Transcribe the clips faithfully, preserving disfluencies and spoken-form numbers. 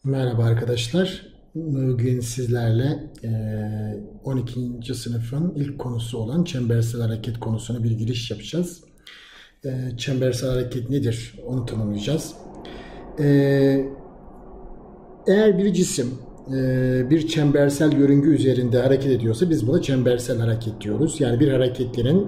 Merhaba arkadaşlar. Bugün sizlerle on ikinci sınıfın ilk konusu olan çembersel hareket konusuna bir giriş yapacağız. Çembersel hareket nedir? Onu tanımlayacağız. Eğer bir cisim bir çembersel yörünge üzerinde hareket ediyorsa biz buna çembersel hareket diyoruz. Yani bir hareketlerin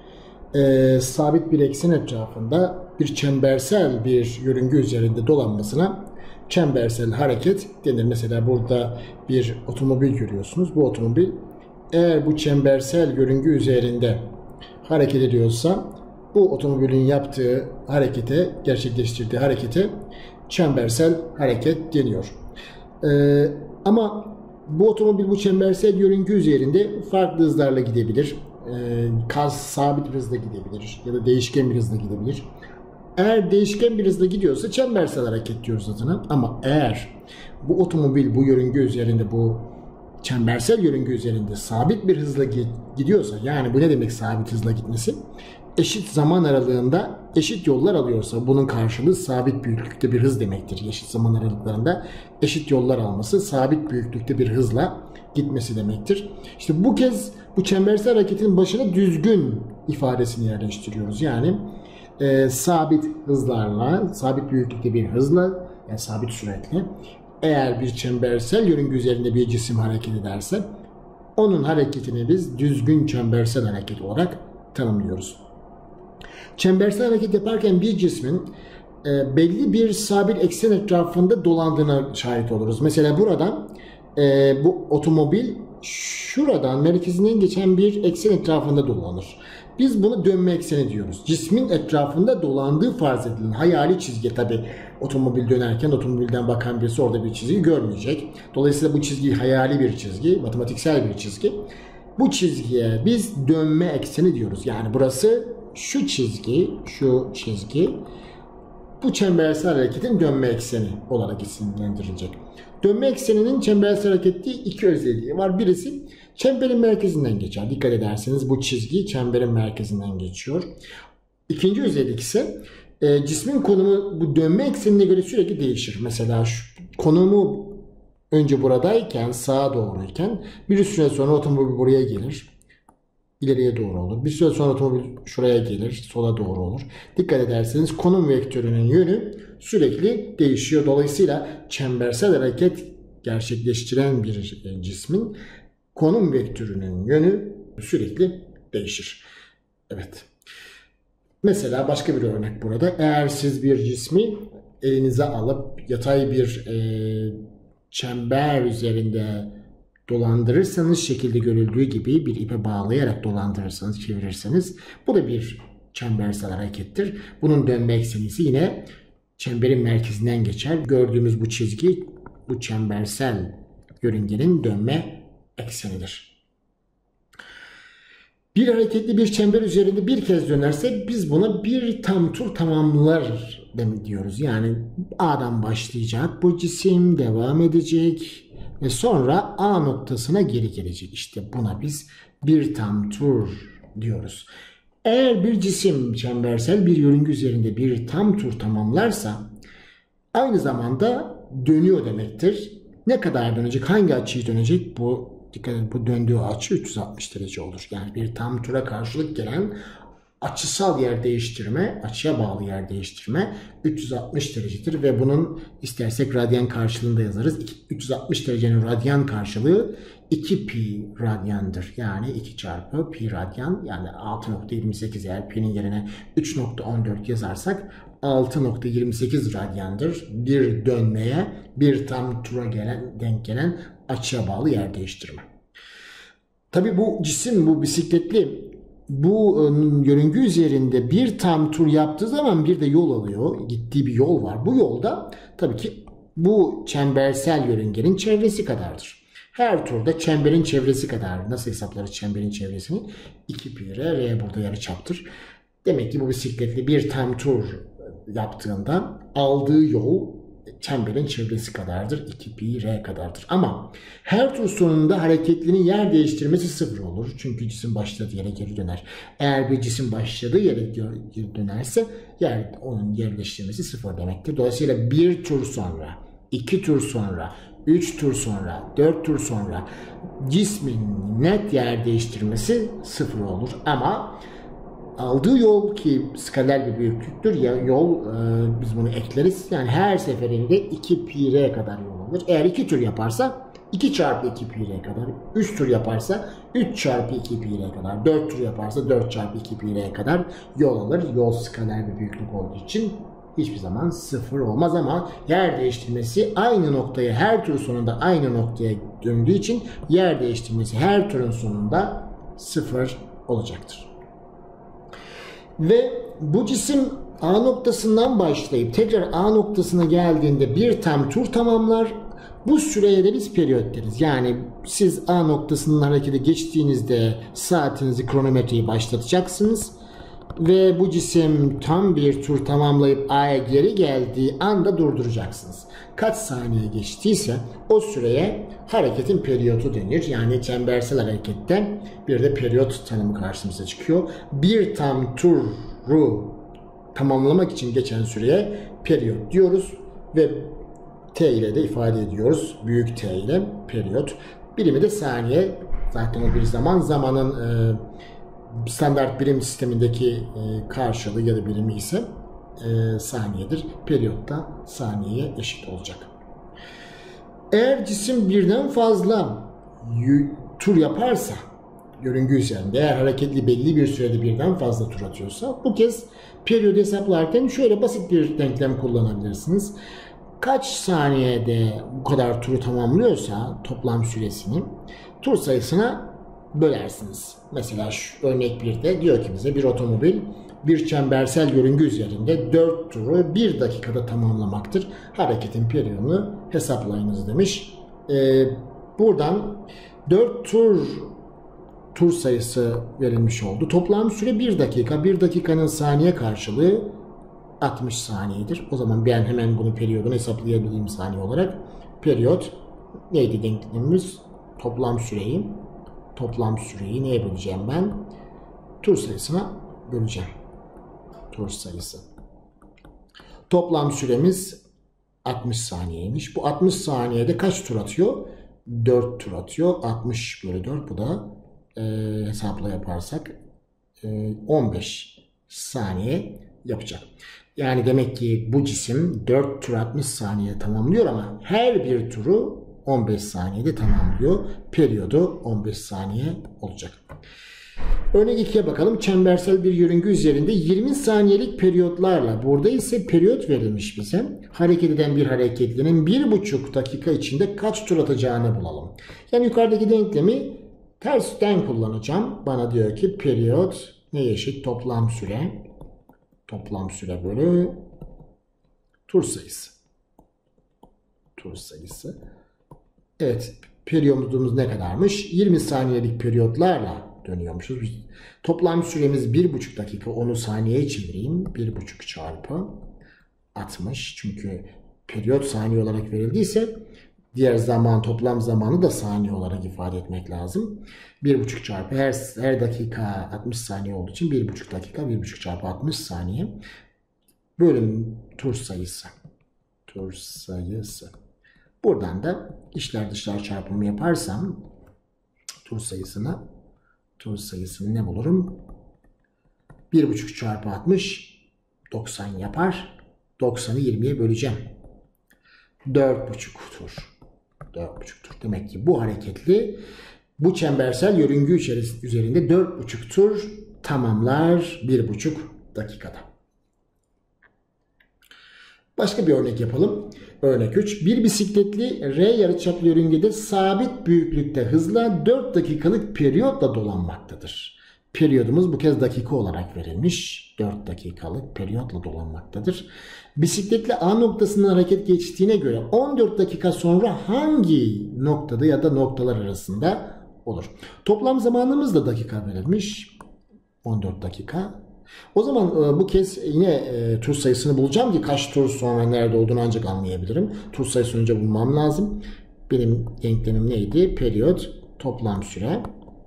sabit bir eksen etrafında bir çembersel bir yörünge üzerinde dolanmasına çembersel hareket denir. Mesela burada bir otomobil görüyorsunuz. Bu otomobil eğer bu çembersel yörünge üzerinde hareket ediyorsa bu otomobilin yaptığı harekete, gerçekleştirdiği harekete çembersel hareket deniyor. Ee, ama bu otomobil bu çembersel yörünge üzerinde farklı hızlarla gidebilir. Ee, kaz sabit bir hızla gidebilir ya da değişken bir hızla gidebilir. Eğer değişken bir hızla gidiyorsa çembersel hareket diyoruz adına. Ama eğer bu otomobil bu yörünge üzerinde, bu çembersel yörünge üzerinde sabit bir hızla gidiyorsa, yani bu ne demek sabit hızla gitmesi? Eşit zaman aralığında eşit yollar alıyorsa bunun karşılığı sabit büyüklükte bir hız demektir. Eşit zaman aralıklarında eşit yollar alması sabit büyüklükte bir hızla gitmesi demektir. İşte bu kez bu çembersel hareketin başına düzgün ifadesini yerleştiriyoruz. Yani e, sabit hızlarla, sabit büyüklükte bir hızla, yani sabit süratle eğer bir çembersel yörünge üzerinde bir cisim hareket ederse onun hareketini biz düzgün çembersel hareket olarak tanımlıyoruz. Çembersel hareket yaparken bir cismin e, belli bir sabit eksen etrafında dolandığına şahit oluruz. Mesela burada e, bu otomobil şuradan merkezinden geçen bir eksen etrafında dolanır. Biz bunu dönme ekseni diyoruz. Cismin etrafında dolandığı farz edilen hayali çizgi, tabi otomobil dönerken otomobilden bakan birisi orada bir çizgi görmeyecek. Dolayısıyla bu çizgi hayali bir çizgi, matematiksel bir çizgi. Bu çizgiye biz dönme ekseni diyoruz. Yani burası şu çizgi, şu çizgi bu çembersel hareketin dönme ekseni olarak isimlendirilecek. Dönme ekseninin çembersel harekette iki özelliği var. Birisi çemberin merkezinden geçer. Dikkat ederseniz bu çizgi çemberin merkezinden geçiyor. İkinci özellik ise e, cismin konumu bu dönme eksenine göre sürekli değişir. Mesela şu, konumu önce buradayken, sağa doğruyken bir süre sonra otomobil buraya gelir. İleriye doğru olur. Bir süre sonra otomobil şuraya gelir. Sola doğru olur. Dikkat ederseniz konum vektörünün yönü sürekli değişiyor. Dolayısıyla çembersel hareket gerçekleştiren bir cismin konum vektörünün yönü sürekli değişir. Evet. Mesela başka bir örnek burada. Eğer siz bir cismi elinize alıp yatay bir e, çember üzerinde dolandırırsanız, şekilde görüldüğü gibi bir ipe bağlayarak dolandırırsanız, çevirirseniz bu da bir çembersel harekettir. Bunun dönme ekseni ise yine çemberin merkezinden geçer. Gördüğümüz bu çizgi bu çembersel yörüngenin dönme eksenidir. Bir hareketli bir çember üzerinde bir kez dönerse biz buna bir tam tur tamamlar demek diyoruz. Yani A'dan başlayacak bu cisim, devam edecek ve sonra A noktasına geri gelecek. İşte buna biz bir tam tur diyoruz. Eğer bir cisim çembersel bir yörünge üzerinde bir tam tur tamamlarsa aynı zamanda dönüyor demektir. Ne kadar dönecek, hangi açıyı dönecek? Bu dikkat edin, bu döndüğü açı üç yüz altmış derece olur. Yani bir tam tura karşılık gelen açısal yer değiştirme, açıya bağlı yer değiştirme üç yüz altmış derecedir ve bunun istersek radyan karşılığında yazarız. üç yüz altmış derecenin radyan karşılığı iki pi radyandır. Yani iki çarpı pi radyan, yani altı nokta yirmi sekiz, eğer pi'nin yerine üç nokta on dört yazarsak altı nokta yirmi sekiz radyandır. Bir dönmeye, bir tam tura gelen, denk gelen açıya bağlı yer değiştirme. Tabii bu cisim, bu bisikletli bu yörünge üzerinde bir tam tur yaptığı zaman bir de yol alıyor. Gittiği bir yol var. Bu yolda tabii ki bu çembersel yörüngenin çevresi kadardır. Her turda çemberin çevresi kadar. Nasıl hesaplarız çemberin çevresini? iki pi r, r burada yarıçaptır. Demek ki bu bisikletli bir tam tur yaptığında aldığı yol çemberin çevresi kadardır. iki pi r kadardır. Ama her tur sonunda hareketlinin yer değiştirmesi sıfır olur. Çünkü cisim başladığı yere geri döner. Eğer bir cisim başladığı yere geri dönerse yer, onun yer değiştirmesi sıfır demektir. Dolayısıyla bir tur sonra iki tur sonra, üç tur sonra, dört tur sonra cismin net yer değiştirmesi sıfır olur. Ama aldığı yol, ki skaler bir büyüklüktür ya yol, e, biz bunu ekleriz. Yani her seferinde iki pi r kadar yol alır. Eğer iki tur yaparsa iki çarpı iki pi r kadar, üç tur yaparsa üç çarpı iki pi r kadar, dört tur yaparsa dört çarpı iki pi r kadar yol alır. Yol skaler bir büyüklük olduğu için hiçbir zaman sıfır olmaz, ama yer değiştirmesi aynı noktaya, her tur sonunda aynı noktaya döndüğü için yer değiştirmesi her turun sonunda sıfır olacaktır. Ve bu cisim A noktasından başlayıp tekrar A noktasına geldiğinde bir tam tur tamamlar. Bu süreye de biz periyot deriz. Yani siz A noktasının harekete geçtiğinizde saatinizi, kronometreyi başlatacaksınız. Ve bu cisim tam bir tur tamamlayıp A'ya geri geldiği anda durduracaksınız. Kaç saniye geçtiyse o süreye hareketin periyodu denir. Yani çembersel harekette bir de periyot tanımı karşımıza çıkıyor. Bir tam turu tamamlamak için geçen süreye periyot diyoruz ve T ile de ifade ediyoruz. Büyük T ile periyot. Birimi de saniye. Zaten o bir zaman. Zamanın e, standart birim sistemindeki e, karşılığı ya da birimi ise e, saniyedir. Periyot da saniyeye eşit olacak. Eğer cisim birden fazla tur yaparsa yörünge üzerinde, eğer hareketli belli bir sürede birden fazla tur atıyorsa, bu kez periyodu hesaplarken şöyle basit bir denklem kullanabilirsiniz. Kaç saniyede bu kadar turu tamamlıyorsa toplam süresini tur sayısına bölersiniz. Mesela şu örnek birde diyor ki bize bir otomobil bir çembersel yörünge üzerinde dört turu bir dakikada tamamlamaktır. Hareketin periyodunu hesaplayınız demiş. Ee, buradan dört tur tur sayısı verilmiş oldu. Toplam süre bir dakika. bir dakikanın saniye karşılığı altmış saniyedir. O zaman ben hemen bunu periyodunu hesaplayabildiğim saniye olarak periyot neydi denklemimiz? Toplam süreyi toplam süreyi neye böleceğim ben? Tur sayısına böleceğim. Tur sayısı. Toplam süremiz altmış saniyeymiş. Bu altmış saniyede kaç tur atıyor? dört tur atıyor. altmış bölü dört, bu da e, hesapla yaparsak e, on beş saniye yapacak. Yani demek ki bu cisim dört tur altmış saniye tamamlıyor ama her bir turu on beş saniyede tamamlıyor. Periyodu on beş saniye olacak. Örnek ikiye bakalım. Çembersel bir yörünge üzerinde yirmi saniyelik periyotlarla, burada ise periyot verilmiş bize. Hareket eden bir hareketlinin bir buçuk dakika içinde kaç tur atacağını bulalım. Yani yukarıdaki denklemi tersten kullanacağım. Bana diyor ki periyot neye eşit? Toplam süre. Toplam süre bölü tur sayısı. Tur sayısı. Evet, periyodumuz ne kadarmış? yirmi saniyelik periyotlarla dönüyormuşuz. Toplam süremiz bir buçuk dakika. Onu saniyeye çevireyim. bir buçuk çarpı altmış. Çünkü periyot saniye olarak verildiyse diğer zaman, toplam zamanı da saniye olarak ifade etmek lazım. bir buçuk çarpı her, her dakika altmış saniye olduğu için bir buçuk dakika, bir buçuk çarpı altmış saniye bölüm tur sayısı. Tur sayısı. Buradan da içler dışlar çarpımı yaparsam tur sayısına tur sayısını ne bulurum? bir buçuk çarpı altmış doksan yapar. doksanı yirmiye böleceğim. dört buçuk tur. dört buçuk tur. Demek ki bu hareketli bu çembersel yörünge üzerinde dört buçuk tur tamamlar bir buçuk dakikada. Başka bir örnek yapalım. Örnek üç. Bir bisikletli R yarıçaplı yörüngede sabit büyüklükte hızla dört dakikalık periyotla dolanmaktadır. Periyodumuz bu kez dakika olarak verilmiş. dört dakikalık periyotla dolanmaktadır. Bisikletle A noktasından hareket geçtiğine göre on dört dakika sonra hangi noktada ya da noktalar arasında olur? Toplam zamanımız da dakika verilmiş. on dört dakika. O zaman e, bu kez yine e, tur sayısını bulacağım ki kaç tur sonra nerede olduğunu ancak anlayabilirim. Tur sayısını önce bulmam lazım. Benim denklemim neydi? Periyot toplam süre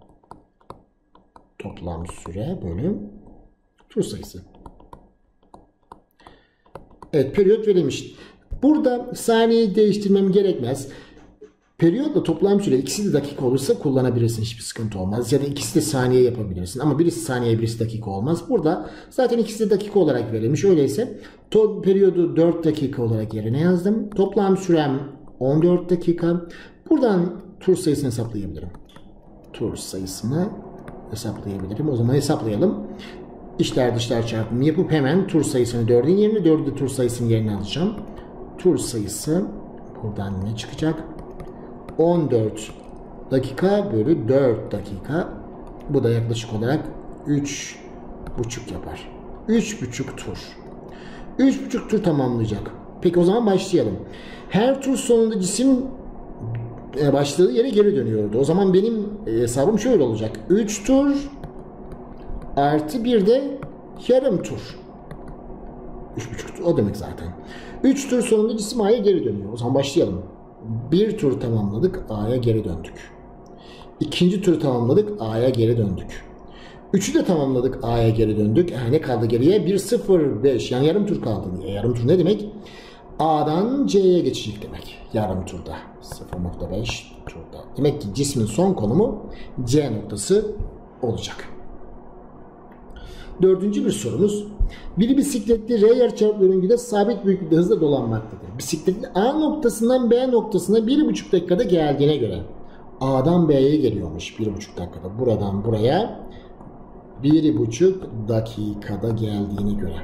toplam süre bölü tur sayısı. Evet, periyot verilmiş. Burada saniyeyi değiştirmem gerekmez. Periyotla toplam süre ikisi de dakika olursa kullanabilirsin. Hiçbir sıkıntı olmaz. Ya da ikisi de saniye yapabilirsin. Ama birisi saniye birisi dakika olmaz. Burada zaten ikisi de dakika olarak verilmiş. Öyleyse to periyodu dört dakika olarak yerine yazdım. Toplam sürem on dört dakika. Buradan tur sayısını hesaplayabilirim. Tur sayısını hesaplayabilirim. O zaman hesaplayalım. İçler dışlar çarpımı yapıp hemen tur sayısını dördün yerine dördü tur sayısının yerine alacağım. Tur sayısı buradan ne çıkacak? on dört dakika bölü dört dakika. Bu da yaklaşık olarak üç buçuk yapar. üç buçuk tur. üç buçuk tur tamamlayacak. Peki o zaman başlayalım. Her tur sonunda cisim başladığı yere geri dönüyordu. O zaman benim hesabım şöyle olacak. üç tur artı bir de yarım tur. üç buçuk tur o demek zaten. üç tur sonunda cisim A'ya geri dönüyor. O zaman başlayalım. Bir tur tamamladık, A'ya geri döndük. İkinci tur tamamladık, A'ya geri döndük. Üçü de tamamladık, A'ya geri döndük. Yani ne kaldı geriye? bir sıfır beş yani yarım tur kaldı. Niye? Yarım tur ne demek? A'dan C'ye geçecek demek. Yarım turda. sıfır nokta beş turda. Demek ki cismin son konumu C noktası olacak. Dördüncü bir sorumuz. Bir bisikletli R yarıçaplı yörüngede sabit büyüklükte hızla dolanmaktadır. Bisikletli A noktasından B noktasına bir buçuk dakikada geldiğine göre A'dan B'ye geliyormuş bir buçuk dakikada. Buradan buraya bir buçuk dakikada geldiğine göre.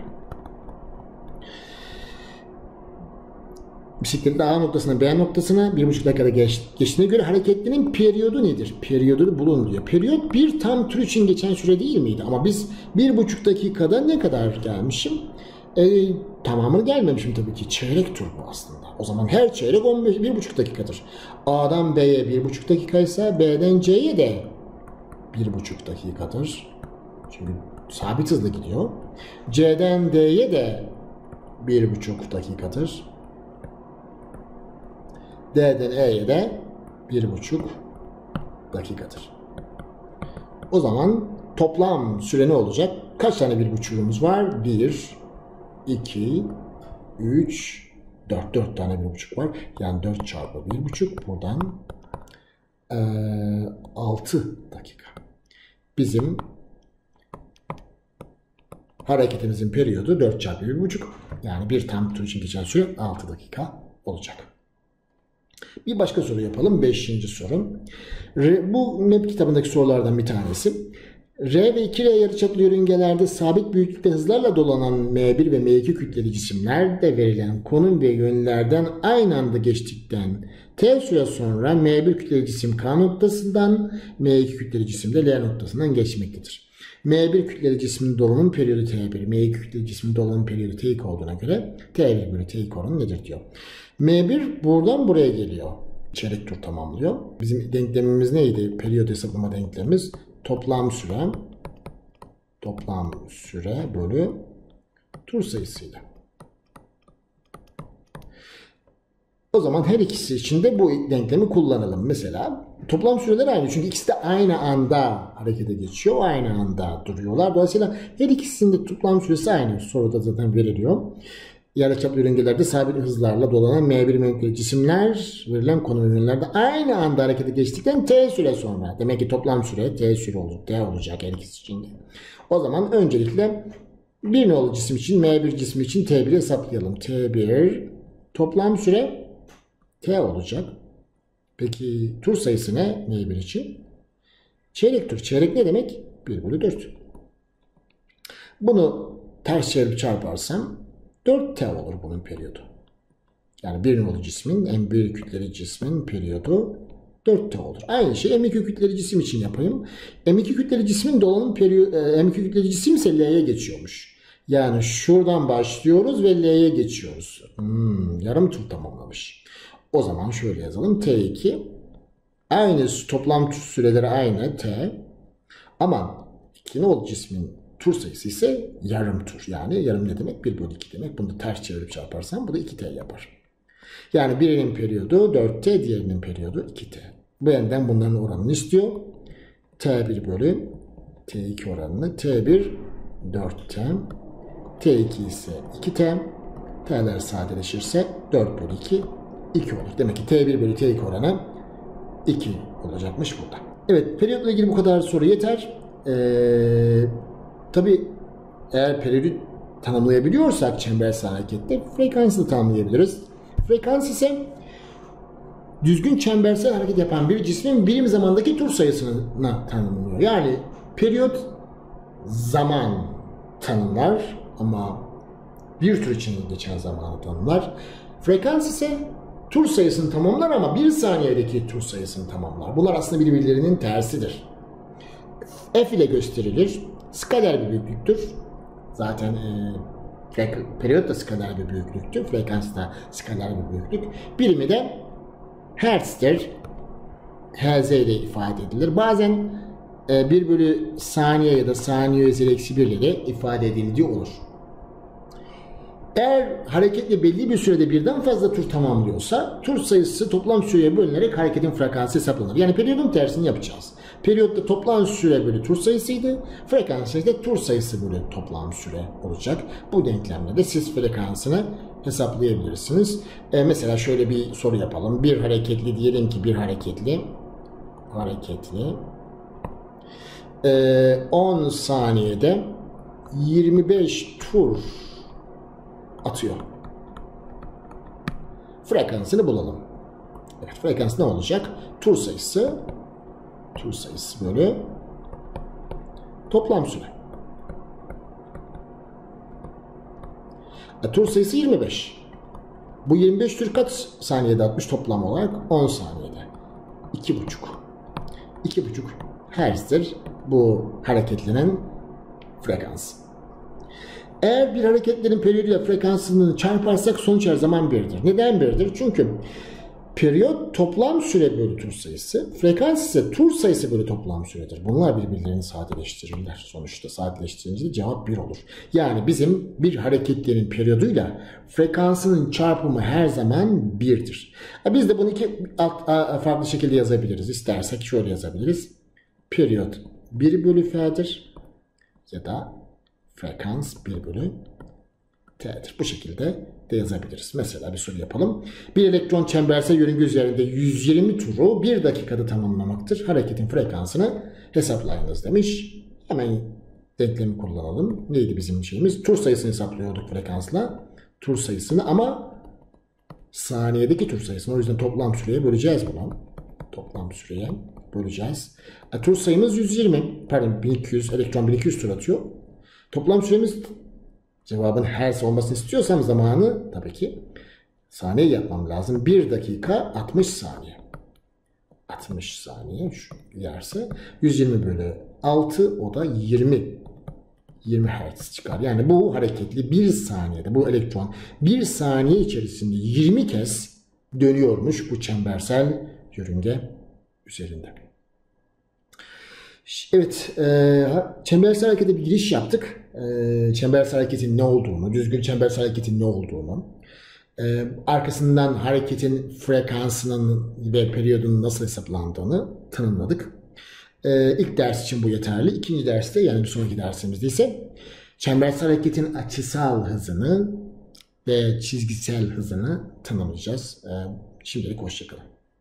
Bisikletli A noktasına B noktasına bir buçuk dakikada geç, geçtiğine göre hareketlinin periyodu nedir? Periyodunu bulun diyor. Periyot bir tam tur için geçen süre değil miydi? Ama biz bir buçuk dakikada ne kadar gelmişim? E, tamamını gelmemişim tabii ki. Çeyrek tur bu aslında. O zaman her çeyrek on beş, bir buçuk dakikadır. A'dan B'ye bir buçuk dakikaysa B'den C'ye de bir buçuk dakikadır. Çünkü sabit hızla gidiyor. C'den D'ye de bir buçuk dakikadır. D'den E'ye de bir buçuk dakikadır. O zaman toplam süre ne olacak? Kaç tane bir buçuğumuz var? bir, iki, üç, dört. dört tane bir buçuk var. Yani dört çarpı bir buçuk. Buradan ee, altı dakika. Bizim hareketimizin periyodu dört çarpı bir buçuk. Yani bir tam tur için geçen süre altı dakika olacak. Bir başka soru yapalım. Beşinci soru. R, bu M E P kitabındaki sorulardan bir tanesi. R ve iki R yarıçaplı yörüngelerde sabit büyüklükte hızlarla dolanan M bir ve M iki kütleli cisimlerde verilen konum ve yönlerden aynı anda geçtikten T süre sonra M bir kütleli cisim K noktasından, M iki kütleli cisim de L noktasından geçmektedir. M bir kütleli cismin dolanım periyodu T bir, M iki kütleli cismin dolanım periyodu T iki olduğuna göre T bir bölü T iki oranı nedir diyor. M bir buradan buraya geliyor. Çeyrek tur tamamlıyor. Bizim denklemimiz neydi? Periyot hesaplama denklemimiz toplam süre toplam süre bölü tur sayısıyla. O zaman her ikisi için de bu denklemi kullanalım. Mesela toplam süreler aynı. Çünkü ikisi de aynı anda harekete geçiyor. Aynı anda duruyorlar. Dolayısıyla her ikisinin de toplam süresi aynı. Soruda zaten veriliyor. Yarıçaplı yörüngelerde sabit hızlarla dolanan M bir M cisimler verilen konum yönlerde aynı anda harekete geçtikten T süre sonra. Demek ki toplam süre T süre olacak. T olacak her ikisi için de. O zaman öncelikle bir nolu cisim için M bir cismi için T bir'i hesaplayalım. T bir toplam süre T olacak. Peki tur sayısı ne M bir için? Çeyrek tur. Çeyrek ne demek? bir bölü dört. Bunu ters çevirip çarparsam dört T olur bunun periyodu. Yani bir nolu cismin, en büyük kütleli cismin periyodu dört T olur. Aynı şey M iki kütleli cisim için yapayım. M iki kütleli cismin dolanım periyodu, M iki kütleli cisim ise L'ye geçiyormuş. Yani şuradan başlıyoruz ve L'ye geçiyoruz. Hmm, yarım tur tamamlamış. O zaman şöyle yazalım. T iki aynı toplam süreleri aynı T. Ama iki nolu cismin tur sayısı ise yarım tur. Yani yarım ne demek? bir bölü iki demek. Bunu da ters çevirip çarparsam bu da iki T yapar. Yani birinin periyodu dört T, diğerinin periyodu iki T. Benden bunların oranını istiyor. T bir bölü T iki oranını. T bir dört T. T iki ise iki T. T'ler sadeleşirse dört bölü iki, iki olur. Demek ki T bir bölü T iki oranı iki olacakmış burada. Evet, periyotla ilgili bu kadar soru yeter. Ee, tabii eğer periyodu tanımlayabiliyorsak çembersel harekette frekansı da tanımlayabiliriz. Frekans ise düzgün çembersel hareket yapan bir cismin birim zamandaki tur sayısına tanımlanıyor. Yani periyot zaman tanımlar ama bir tur için geçen zamanı tanımlar. Frekans ise tur sayısını tamamlar ama bir saniyedeki tur sayısını tamamlar. Bunlar aslında birbirlerinin tersidir. F ile gösterilir. Skaler bir büyüklüktür. Zaten e, periyot da skaler bir büyüklüktür. Frekans da skaler bir büyüklük. Birimi de hertz'tir. Hz ile ifade edilir. Bazen e, bir bölü saniye ya da saniye üzeri eksi bir ile de ifade edildiği olur. Eğer hareketle belli bir sürede birden fazla tur tamamlıyorsa tur sayısı toplam süreye bölünerek hareketin frekansı hesaplanır. Yani periyodun tersini yapacağız. Periyotta toplam süre bölü tur sayısıydı. Frekans ise tur sayısı bölü toplam süre olacak. Bu denklemle de siz frekansını hesaplayabilirsiniz. Ee, mesela şöyle bir soru yapalım. Bir hareketli diyelim ki bir hareketli hareketli ee, on saniyede yirmi beş tur atıyor. Frekansını bulalım. Evet, frekans ne olacak? Tur sayısı tur sayısı bölü toplam süre. E, tur sayısı yirmi beş. Bu yirmi beş tur kaç saniyede atmış toplam olarak? on saniyede. iki buçuk. iki buçuk hertz'tir bu hareketlenen frekans. Eğer bir hareketlerin periyoduyla frekansını çarparsak sonuç her zaman birdir. Neden birdir? Çünkü periyot toplam süre bölü tur sayısı, frekans ise tur sayısı bölü toplam süredir. Bunlar birbirlerini sadeleştirirler. Sonuçta sadeleştirince de cevap bir olur. Yani bizim bir hareketlerin periyoduyla frekansının çarpımı her zaman birdir. Biz de bunu iki farklı şekilde yazabiliriz. İstersek şöyle yazabiliriz. Periyot bir bölü F'dir ya da frekans bir bölü T'dir. Bu şekilde de yazabiliriz. Mesela bir soru yapalım. Bir elektron çembersel yörünge üzerinde yüz yirmi turu bir dakikada tamamlamaktır. Hareketin frekansını hesaplayınız demiş. Hemen denklemi kullanalım. Neydi bizim şeyimiz? Tur sayısını hesaplıyorduk frekansla. Tur sayısını ama saniyedeki tur sayısını. O yüzden toplam süreye böleceğiz bunu. Toplam süreye böleceğiz. E, tur sayımız yüz yirmi. Pardon bin iki yüz. Elektron bin iki yüz tur atıyor. Toplam süremiz, cevabın hertz olmasını istiyorsam zamanı tabii ki saniye yapmam lazım. bir dakika altmış saniye. altmış saniye şu yerse yüz yirmi bölü altı, o da yirmi. yirmi hertz çıkar. Yani bu hareketli bir saniyede bu elektron bir saniye içerisinde yirmi kez dönüyormuş bu çembersel yörünge üzerinde. Evet, e, çembersel harekete bir giriş yaptık. E, çembersel hareketin ne olduğunu, düzgün çembersel hareketin ne olduğunu, e, arkasından hareketin frekansının ve periyodunun nasıl hesaplandığını tanımladık. E, ilk ders için bu yeterli. İkinci derste, yani bir sonraki dersimizde ise çembersel hareketin açısal hızını ve çizgisel hızını tanımlayacağız. E, şimdilik hoşça kalın.